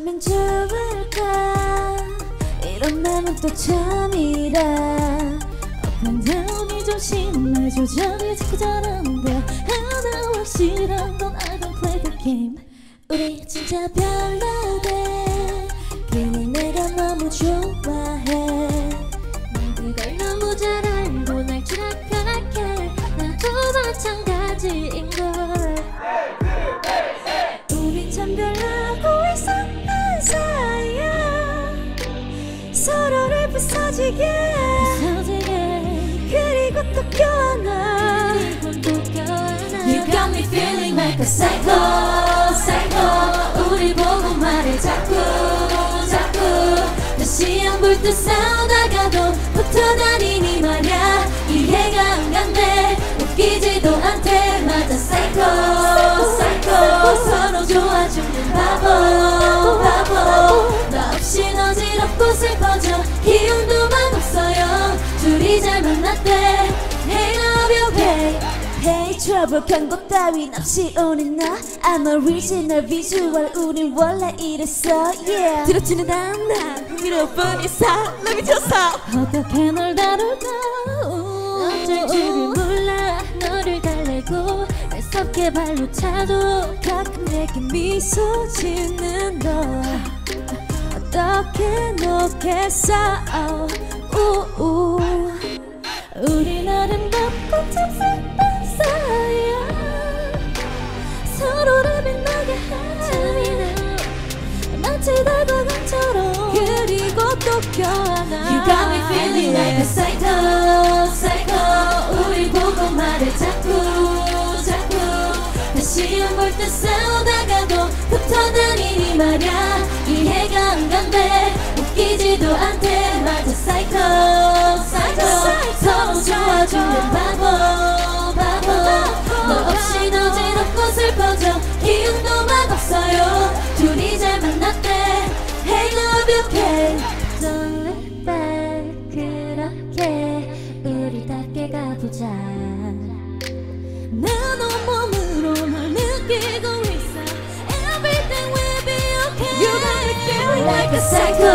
어쩌면 좋을까 이런 나는 또 처음이라 Up and down이 좀 심해 조절이 자꾸 잘하는데 하나 확실한 건 I don't play the game 우리 진짜 별로대 그냥 내가 너무 좋아해 난 그걸 너무 잘 알고 날 추락할게 나도 마찬가지인걸 우린 참 별나고 이상한 사이야 서로를 부서지게 그리고 또 껴안아 You got me feeling like a psycho psycho 우리 보고 말해 자꾸 다시 안 볼 듯 싸우다가도 붙어다니니 말야 이해가 안 간대 웃기지도 않대 맞아 psycho 서로 좋아 죽는 바보 나 없인 어지럽고 슬퍼져 기운도 맛없어요 둘이 잘 만났대 Hey love you okay Hey trouble 경고 따윈 없이 오는 너 I'm original visual 우린 원래 이랬어 yeah 들었지는 않아 흥미로운 이 사람이 져서 어떻게 널 다룰까 어쩔 줄을 몰라 너를 달래고 애석게 발로 차도 가끔 내게 미소 짓는 너 어떻게 놓겠어 우린 아름답고 참 슬픈 사이야 서로를 빛나게 해 마치 달과강처럼 그리고 또 껴안아 You got me feeling like a psycho 우리 보고 말해 자꾸 다시 안 볼 듯 싸우다가도 붙어다니니 말야 이해가 안 간대 웃기지도 않대 맞아 psycho 서로 좋아주는 바보 너 없이 어지럽고 슬퍼져 기운도 맛없어요 둘이 잘 만났대 Hey love you okay Don't look back 그렇게 우리답게 가보자 난 온몸으로 널 느끼고 있어 Everything will be okay You got me feeling like a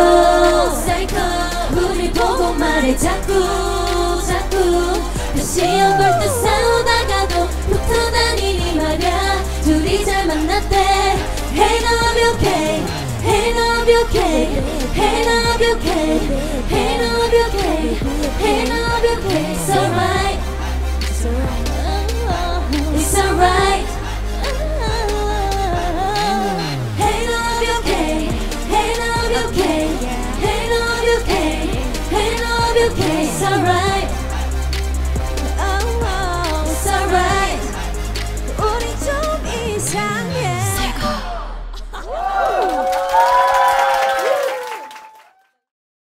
psycho 우리 보고 말해 자꾸 다시 안 볼 듯 싸우다가도 붙어다니니 말야 둘이 잘 만났대 Hey love you okay Hey love you okay Hey love you okay Hey love you okay Hey love you okay It's alright It's alright Hey love you okay Hey love you okay